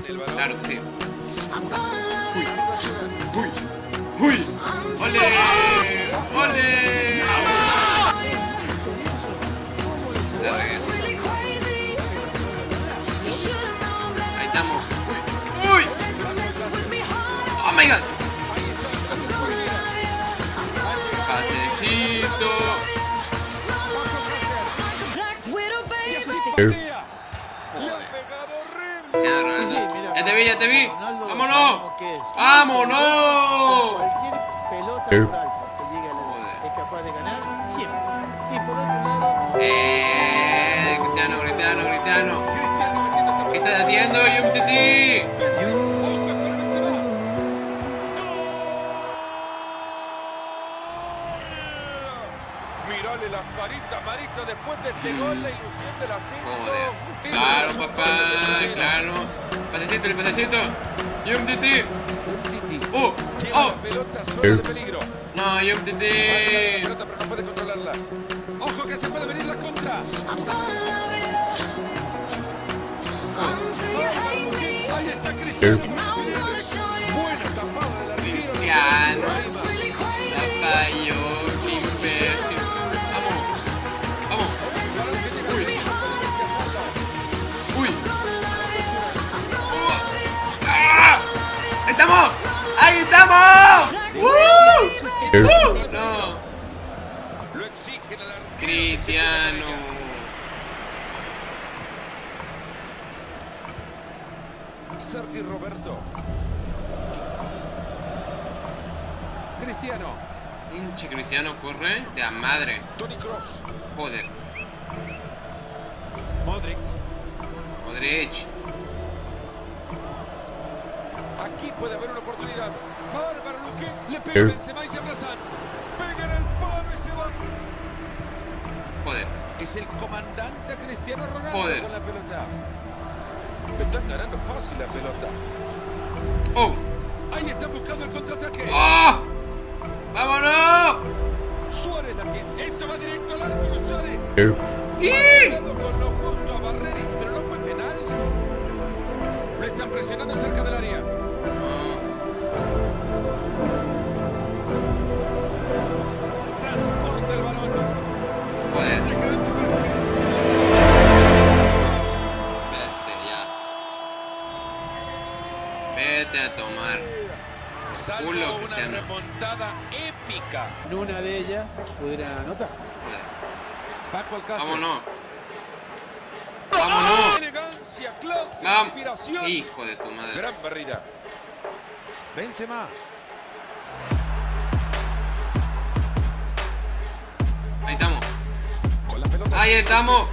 tiene el balón. Claro que sí. Uy. Uy. Uy. ¡Ole! ¡Ole! La regué. Ahí estamos. Uy. Uy. Oh my god. Pasecito. Joder. Ya te vi, ya te vi. ¡Vámonos! ¡Vámonos! Cualquier pelota natural que llegue a la red es capaz de ganar siempre. Y por otro lado, Cristiano, Cristiano, Cristiano. ¿Qué estás haciendo, Umtiti? Mirale las caritas, Marito, después de este gol, la ilusión del ascenso. Joder. Claro, papá, claro. Pasecito, el pasecito. Umtiti. ¡Oh! Lleva la pelota sola de peligro. No, La Umtiti. pelota, pero no puede controlarla. Ojo que se puede venir la contra. Ahí está Cristiano. Buena tapada del arquero. Cristiano. La falló, qué imbécil. Vamos. Vamos. Uy. ¡Ah! ¡Ahí estamos! ¡Ahí estamos! No. Lo exige el arquero. Cristiano. Sergi Roberto. Cristiano. Pinche Cristiano corre de a madre. Toni Kroos. Joder. Modric. Modric. Aquí puede haber una oportunidad. Bárbaro Luque. Le pega Benzema y se abrazan. Pega en el palo y se va. Joder. Es el comandante Cristiano Ronaldo Joder. con la pelota. Le están ganando fácil la pelota. ¡Oh! Ahí está buscando el contraataque. ¡Oh! ¡Vámonos! Suárez la tiene. Esto va directo al arco de Suárez. ¡Y! Cuidado con lo justo a Barreri, pero no fue penal. Lo están presionando cerca del área. Transporta el balón. Joder. Este gran Vete ya. Vete a tomar. Salvo Culo, una Cristiano. remontada épica. en una de ellas pudiera anotar. Joder. Paco Alcácer. Vámonos. Vámonos. Elegancia, clase, Vamos. inspiración. Hijo de tu madre. Gran barrida. Benzema. Ahí estamos. Con la pelota. Ahí estamos.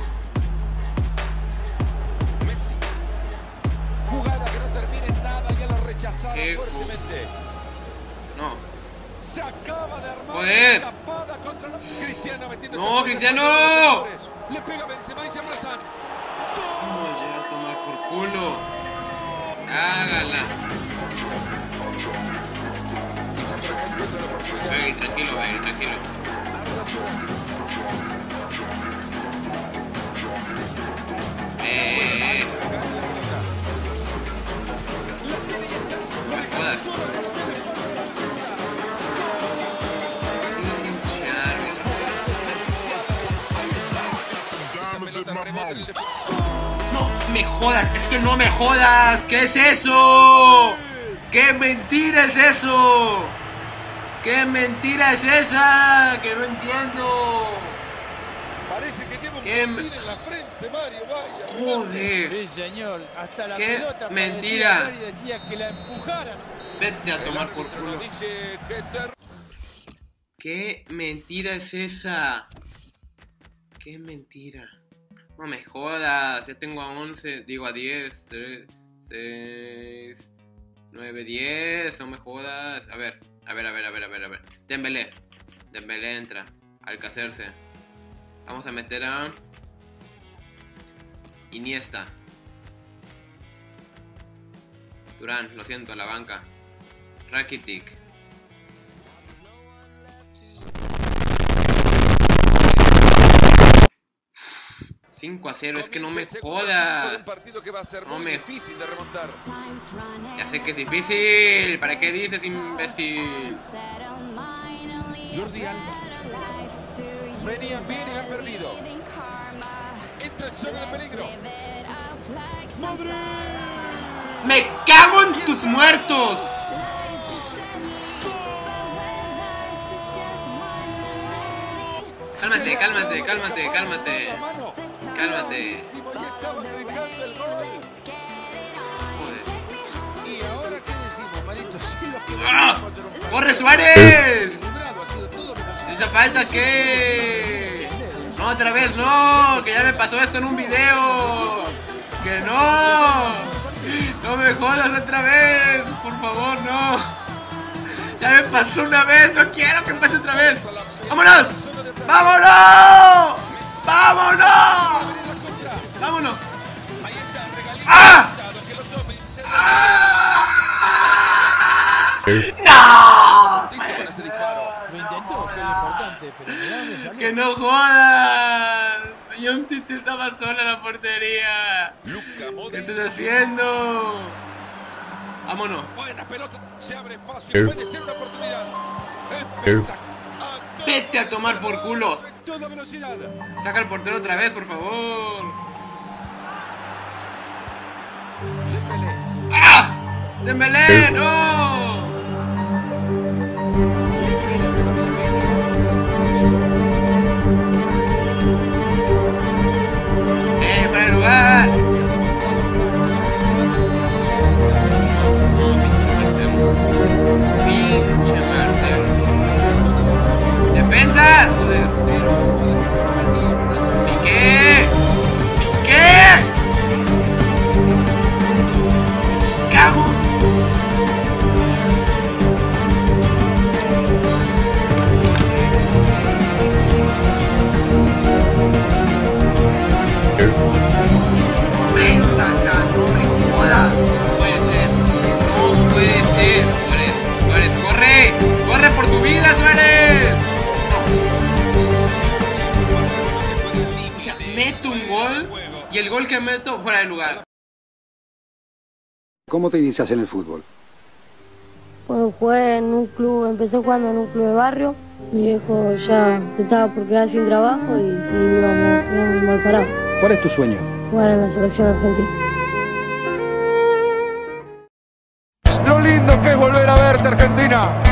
Messi. Jugada que no termina en nada, ya la rechazaron Qué fuertemente. No. Se acaba de armar Joder. una tapada contra la... Cristiano metiendo No, esta pelota Cristiano. contra los defensores. Le pega Benzema y se abrazan. Vamos ya a tomar por culo. Hágala. Quizá por acá encuentra la oportunidad. Baby, tranquilo, baby, tranquilo. No me jodas. No me jodas, es que no me jodas. ¿Qué es eso? ¿Qué mentira es eso? ¿Qué mentira es esa? Que no entiendo. Parece que tiene un botín en la frente, Mario. Vaya. Joder. Sí, señor. Hasta la Qué pelota mentira. parecía y decía que la empujaran. Vete a El tomar por árbitro culo. nos dice que ¿Qué mentira es esa? ¿Qué mentira? No me jodas, ya tengo a 11, digo a 10, 3, 6, 9, 10, no me jodas. A ver. Dembélé entra, Alcacerse. Vamos a meter a Iniesta. Durán, lo siento, a la banca. Rakitic. 5-0, es que no me Comienza el segundo tiempo de jodas. un partido que va a ser No muy me- difícil de remontar. Ya sé que es difícil. ¿Para qué dices, imbécil? Jordi Alba. Venían bien y la han perdido. Entra en zona de peligro. ¡Madre! ¡Me cago en tus muertos! Cálmate, cálmate, cálmate, cálmate. Cálmate. Joder. Y ahora qué decimos, Marito, si los que ¡Ah! ¡Corre, Suárez! ¿Esa falta qué? No, otra vez no, que ya me pasó esto en un video. Que no. No me jodas otra vez, por favor, no. Ya me pasó una vez, no quiero que pase otra vez. ¡Vámonos! ¡Vámonos! ¡Vámonos! ¡Vámonos! ¡Ah! ¡Ah! ¡No! Lo intentó, fue lo importante, pero no salió. ¡Que no jodas! John Tite estaba sola en la portería. ¿Qué estás haciendo? Vámonos. Buena pelota, se abre espacio, puede ser una oportunidad. Vete a tomar por culo. Toda velocidad. Saca al portero otra vez, por favor. Dembélé. ¡Ah! ¡Dembélé! ¡No! ¡Fuera de lugar! Pinche Marcelo. ¡Defensas! ¡Joder! ¡Piqué! ¡Piqué! ¡Cago! No me jodas. No puede ser. No puede ser. Suárez, Suárez, corre. Corre por tu vida, Suárez. No. O sea, meto un gol y el gol que meto fuera de lugar. ¿Cómo te inicias en el fútbol? Bueno, jugué en un club, empecé jugando en un club de barrio. Mi viejo ya se estaba por quedar sin trabajo y íbamos quedamos mal parados. ¿Cuál es tu sueño? Jugar en la selección argentina. Lo lindo que es volver a verte, Argentina.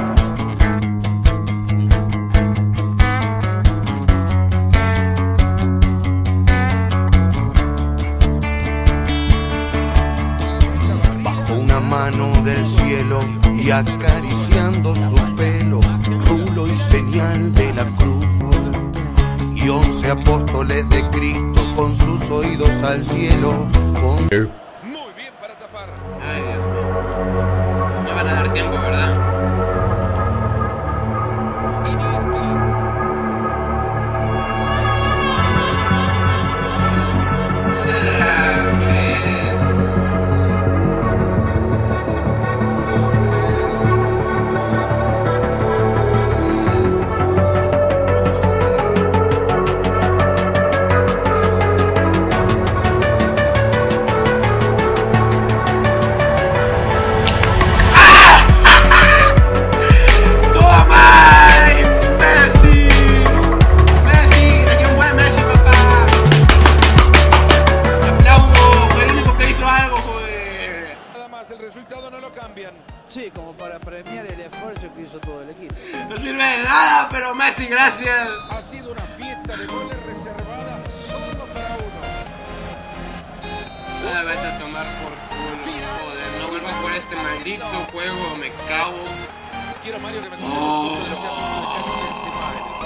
Bajo una mano del cielo y acariciando su pelo, rulo y señal de la cruz. Y 11 apóstoles de Cristo con sus oídos al cielo. Muy bien para tapar. Ay, Dios mío. Me van a dar tiempo, ¿verdad? Iniesta. El resultado no lo cambian. Sí, como para premiar el esfuerzo que hizo todo el equipo. No sirve de nada, pero Messi, gracias. Ha sido una fiesta de goles reservada solo para uno. Nada, vete a tomar por culo. Joder, no vuelvas por este maldito juego, me cago. Quiero, Mario, que me cuentes un poco de lo que ha pasado Benzema en el